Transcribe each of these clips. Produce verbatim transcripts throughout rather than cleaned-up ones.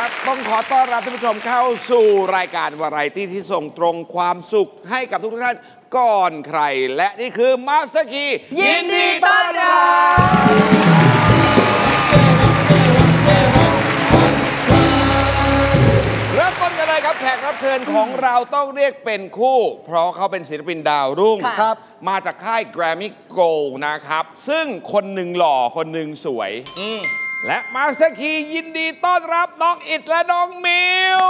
ต้องขอต้อนรับท่านผู้ชมเข้าสู่รายการวาไรตี้ที่ส่งตรงความสุขให้กับทุกท่านก่อนใครและนี่คือมาสเตอร์คียินดีต้อนรับเริ่มต้นกันเลยครับแขกรับเชิญของเราต้องเรียกเป็นคู่เพราะเขาเป็นศิลปินดาวรุ่งมาจากค่าย Grammy Gold นะครับซึ่งคนหนึ่งหล่อคนหนึ่งสวยและมาสเตอร์คียินดีต้อนรับน้องอิฐและน้องมิว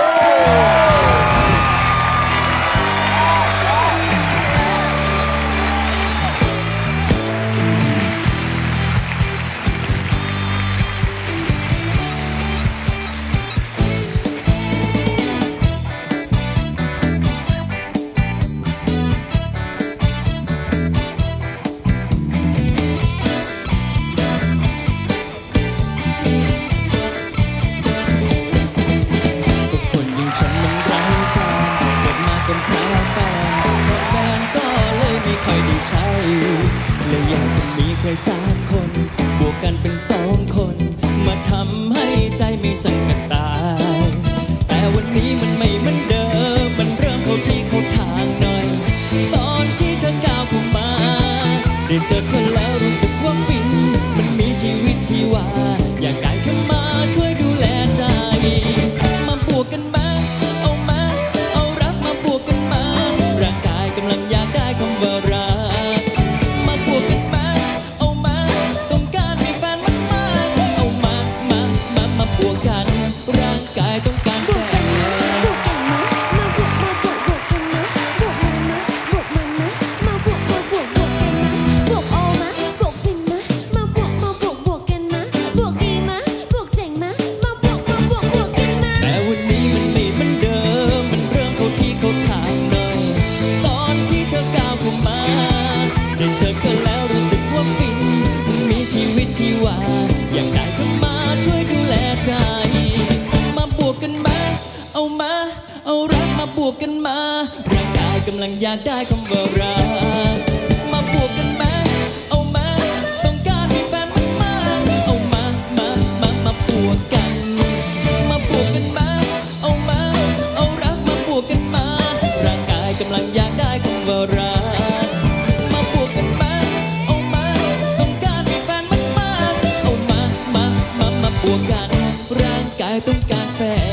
เลยอยากจะมีใครสักคนบวกกันเป็นสองคนมาทำให้ใจไม่สั่นกันตายแต่วันนี้มันไม่เหมือนเดิมมันเริ่มเข้าที่เข้าทางหน่อยตอนที่เธอก้าวเข้ามาได้เจอเธอแล้วรู้สึกว่าฟินมันมีชีวิตชีวาอยากได้เธอมาช่วยดูแลใจมาบวกกันมาเอามาเอารักมาบวกกันมาร่างกายกำลังอยากได้คำว่ารักกำลังอยากได้คำว่ารักมาบวกกันมาเอามาต้องการมีแฟนมากๆเอามามามามาบวกกันมาบวกกันมาเอามาเอารักมาบวกกันมาร่างกายกำลังอยากได้คำว่ารักมาบวกกันมาเอามาต้องการมีแฟนมากๆเอามามามามาบวกกันร่างกายต้องการแฟน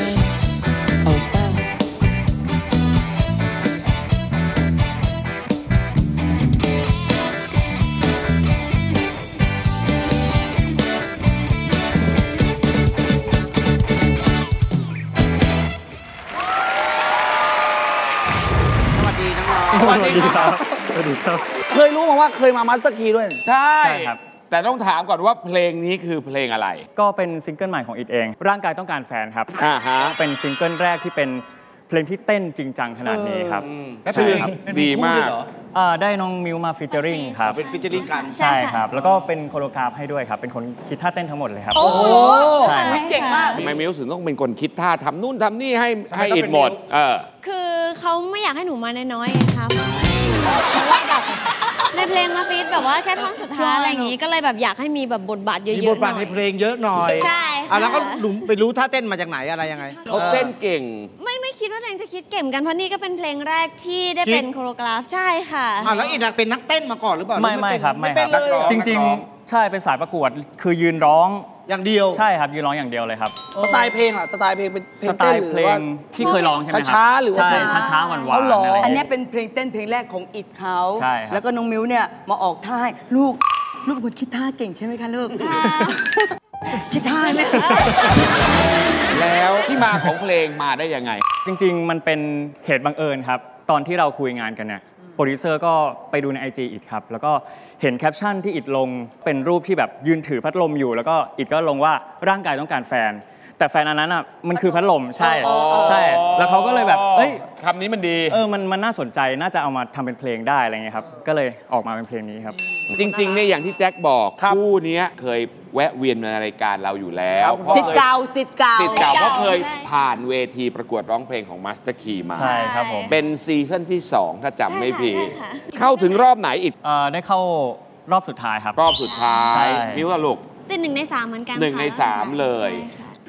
สวัสดีครับสวัสดีครับเคยรู้มาว่าเคยมามาสเตอร์คีด้วยใช่ครับแต่ต้องถามก่อนว่าเพลงนี้คือเพลงอะไรก็เป็นซิงเกิลใหม่ของอิฐเองร่างกายต้องการแฟนครับอ่าฮะเป็นซิงเกิลแรกที่เป็นเพลงที่เต้นจริงจังขนาดนี้ครับใช่ครับดีมากได้น้องมิวมาฟีเจอริงครับเป็นฟีเจอริงกันใช่ครับแล้วก็เป็นโคโรกราฟให้ด้วยครับเป็นคนคิดท่าเต้นทั้งหมดเลยครับโอ้โหใช่เก่งมากทำไมมิวถึงต้องเป็นคนคิดท่าทำนู่นทำนี่ให้ให้อิฐหมดเออคือเขาไม่อยากให้หนูมาน้อยๆครับเพราะว่าแบบในเพลงมาฟีดแบบว่าแค่ท่อนสุดท้ายอะไรอย่างงี้ก็เลยแบบอยากให้มีแบบบทบาทเยอะๆหน่อยมีบทบาทในเพลงเยอะหน่อยใช่ค่ะแล้วก็หนูไปรู้ท่าเต้นมาจากไหนอะไรยังไงเขาเต้นเก่งไม่ไม่คิดว่าตัวเองจะคิดเก่งกันเพราะนี่ก็เป็นเพลงแรกที่ได้เป็นโคโรกราฟใช่ค่ะอ่าแล้วอิฐเป็นนักเต้นมาก่อนหรือเปล่าไม่ไม่ครับไม่ครับจริงๆใช่เป็นสายประกวดคือยืนร้องอย่างเดียวใช่ครับยืนร้องอย่างเดียวเลยครับสไตล์เพลงอ่ะสไตล์เพลงเป็นสไตล์เพลงที่เคยร้องใช่ไหมครับช้าหรือว่าใช่ช้าๆหวานๆอันนี้เป็นเพลงเต้นเพลงแรกของอิฐเขาแล้วก็น้องมิวเนี่ยมาออกท่าให้ลูกลูกเป็นคนคิดท่าเก่งใช่ไหมคะลูกคิดท่าไหมแล้วที่มาของเพลงมาได้ยังไงจริงๆมันเป็นเหตุบังเอิญครับตอนที่เราคุยงานกันเนี่ยโปรดิวเซอร์ก็ไปดูใน ไอ จี อิฐครับแล้วก็เห็นแคปชั่นที่อิฐลงเป็นรูปที่แบบยืนถือพัดลมอยู่แล้วก็อิฐก็ลงว่าร่างกายต้องการแฟนแต่แฟนอันนั้นอ่ะมันคือพัดลมใช่ใช่แล้วเขาก็เลยแบบเอ้ยคำนี้มันดีเออมันมันน่าสนใจน่าจะเอามาทำเป็นเพลงได้อะไรเงี้ยครับก็เลยออกมาเป็นเพลงนี้ครับจริงๆเนี่ยอย่างที่แจ็คบอกคู่นี้เคยแวะเวียนในรายการเราอยู่แล้วสิทธิ์เก่าสิทธิ์เก่าสิทธิ์เก่าเพราะเคยผ่านเวทีประกวดร้องเพลงของมาสเตอร์คีมาใช่ครับผมเป็นซีซั่นที่สองถ้าจำไม่ผิดเข้าถึงรอบไหนอีกได้เข้ารอบสุดท้ายครับรอบสุดท้ายมิวลูกติดหนึ่งในสามเหมือนกันหนึ่งในสามเลย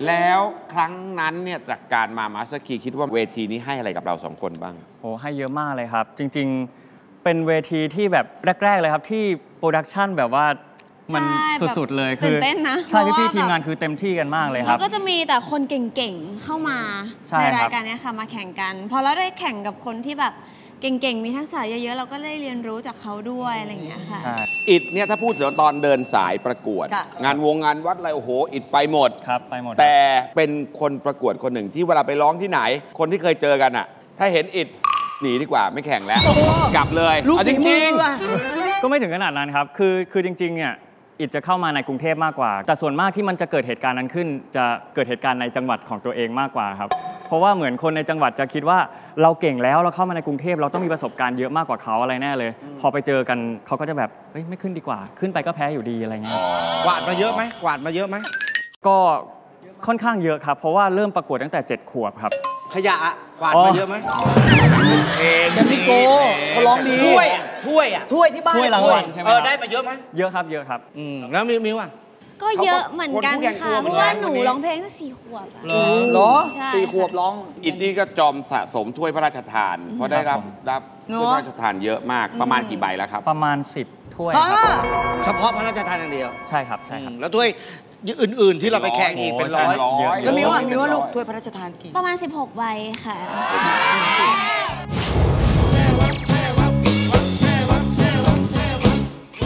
แล้วครั้งนั้นเนี่ยจากการมามาสเตอร์คีคิดว่าเวทีนี้ให้อะไรกับเราสองคนบ้างโอ้ให้เยอะมากเลยครับ จริงๆเป็นเวทีที่แบบแรกๆเลยครับที่โปรดักชันแบบว่ามันใช่แบบสุดๆเลยตื่นเต้นนะใช่เพราะว่าพี่ๆทีมแบบงานคือเต็มที่กันมากเลยคแล้รับวก็จะมีแต่คนเก่งๆ เข้ามาใช่ในครับรายการเนี้ยค่ะมาแข่งกัน พอเราได้แข่งกับคนที่แบบเก่งๆ มีทักษะเยอะๆ เราก็ได้เรียนรู้จากเขาด้วยอะไรอย่างเงี้ยค่ะใช่อิดเนี่ยถ้าพูดถึงตอนเดินสายประกวดค่ะงานวงงานวัดอะไรโอ้โหอิดไปหมดครับไปหมดแต่เป็นคนประกวดคนหนึ่งที่เวลาไปร้องที่ไหน คนที่เคยเจอกันอ่ะ ถ้าเห็นอิดหนีดีกว่าไม่แข่งแล้ว กลับเลยลูกเอาจฝีมืริงออะก็ไม่ถึงขนาดนั้นครับ คือคือจริงๆเนี่ยอิดจะเข้ามาในกรุงเทพมากกว่า แต่ส่วนมากที่มันจะเกิดเหตุการณ์นั้นขึ้น จะเกิดเหตุการณ์ในจังหวัดของตัวเองมากกว่าครับ เพราะว่าเหมือนคนในจังหวัดจะคิดว่าเราเก่งแล้วเราเข้ามาในกรุงเทพเราต้องมีประสบการณ์เยอะมากกว่าเขาอะไรแน่เลย พอไปเจอกันเขาก็จะแบบเฮ้ยไม่ขึ้นดีกว่า ขึ้นไปก็แพ้อยู่ดีอะไรเงี้ยกวาดมาเยอะไหมกวาดมาเยอะไหมก็ค่อนข้างเยอะครับ เพราะว่าเริ่มประกวดตั้งแต่เจ็ดขวบครับขยะอะกวาดอ๋อมาเยอะไหมๆ เองแกมมี่โกเขาร้องดีถ้วยอะถ้วยอะถ้วยที่บ้านถ้วยรางวัลใช่ไหมเอคอรับได้มาเยอะไหมเยอะครับเยอะครับอืมแล้วมิวมิวอะก็เยอะเหมือนกันคนผู้แข่งค่ะกลัวเพเหมือนราะกัว่าน หนูคนนี้ร้องเพลงตั้งสี่ขวบอะเหรอใช่สี่ขวบร้องอิดนี่ก็จอมสะสมถ้วยพระราชทาน เพราะได้รับผมรับถ้วยพระราชทานเยอะมากประมาณกี่ใบแล้วครับประมาณสิบถ้วยครับเฉพาะพระราชทานอย่างเดียวใช่ครับใช่ครับอืมแล้วถ้วยอื่น ๆ ที่เราไปแข่งอีกเป็นร้อยโอ้โหเยอะจะมีว่าเยอะมีว่าลูกถ้วยพระราชทานกี่ประมาณสิบหกใบค่ะ